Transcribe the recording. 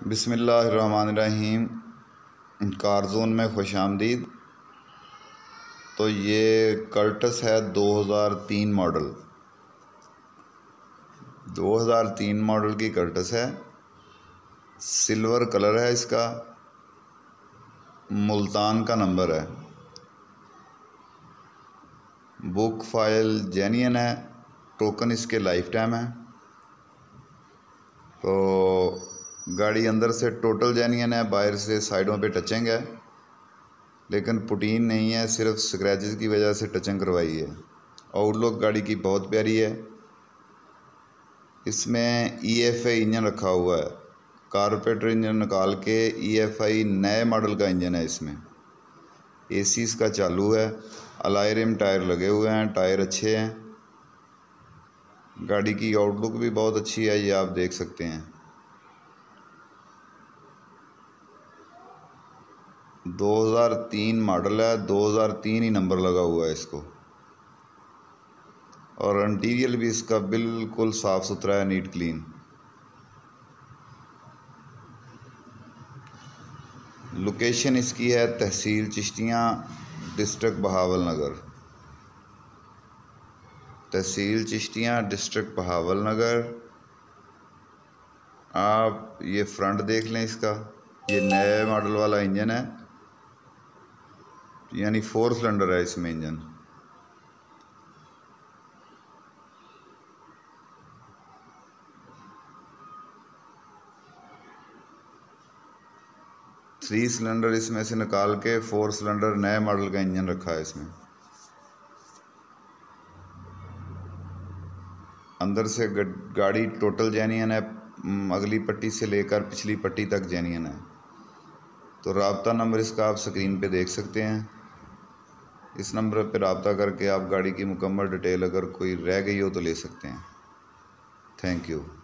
बिस्मिल्लाहिर्रहमानिर्रहीम। Car zone में खुश आमदीद। तो ये कर्टस है 2003 मॉडल। 2003 मॉडल की कर्टस है। सिल्वर कलर है इसका। मुल्तान का नंबर है। बुक फाइल जेन्युइन है। टोकन इसके लाइफ टाइम है। तो गाड़ी अंदर से टोटल जेन्युइन है, बाहर से साइडों पे टचिंग है, लेकिन पुटीन नहीं है, सिर्फ स्क्रैचेस की वजह से टचिंग करवाई है। आउटलुक गाड़ी की बहुत प्यारी है। इसमें EFI इंजन रखा हुआ है। कारपेटर इंजन निकाल के EFI नए मॉडल का इंजन है। इसमें AC इसका चालू है। अलॉय रिम टायर लगे हुए हैं, टायर अच्छे हैं। गाड़ी की आउटलुक भी बहुत अच्छी है, ये आप देख सकते हैं। 2003 मॉडल है, 2003 ही नंबर लगा हुआ है इसको। और इंटीरियर भी इसका बिल्कुल साफ़ सुथरा है, नीट क्लीन। लोकेशन इसकी है तहसील चिश्तियाँ, डिस्ट्रिक्ट बहावलनगर। तहसील चिश्तियाँ, डिस्ट्रिक्ट बहावलनगर। आप ये फ्रंट देख लें इसका। ये नए मॉडल वाला इंजन है, यानी 4 सिलेंडर है इसमें इंजन। थ्री सिलेंडर इसमें से निकाल के 4 सिलेंडर नए मॉडल का इंजन रखा है इसमें। अंदर से गाड़ी टोटल जेन्युइन है, अगली पट्टी से लेकर पिछली पट्टी तक जेन्युइन है। तो राब्ता नंबर इसका आप स्क्रीन पे देख सकते हैं। इस नंबर पर राब्ता करके आप गाड़ी की मुकम्मल डिटेल अगर कोई रह गई हो तो ले सकते हैं। Thank you.